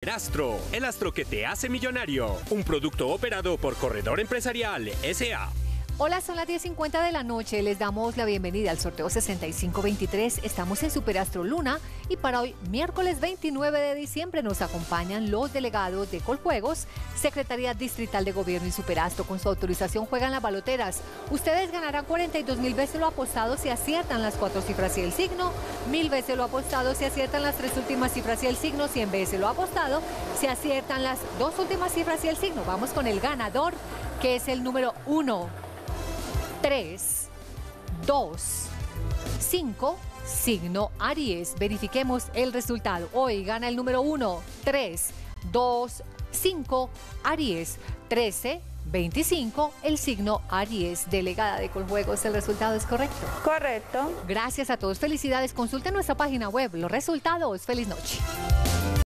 Superastro, el astro que te hace millonario. Un producto operado por Corredor Empresarial S.A. Hola, son las 10:50 de la noche. Les damos la bienvenida al sorteo 6523. Estamos en Superastro Luna y para hoy, miércoles 29 de diciembre, nos acompañan los delegados de Coljuegos, Secretaría Distrital de Gobierno y Superastro. Con su autorización juegan las baloteras. Ustedes ganarán 42.000 veces lo apostado si aciertan las 4 cifras y el signo, 1.000 veces lo apostado si aciertan las 3 últimas cifras y el signo, 100 veces lo apostado si aciertan las 2 últimas cifras y el signo. Vamos con el ganador, que es el número 1. 3, 2, 5, signo Aries. Verifiquemos el resultado. Hoy gana el número 1, 3, 2, 5, Aries. 13, 25, el signo Aries. Delegada de Coljuegos, ¿el resultado es correcto? Correcto. Gracias a todos. Felicidades. Consulten nuestra página web. Los resultados. Feliz noche.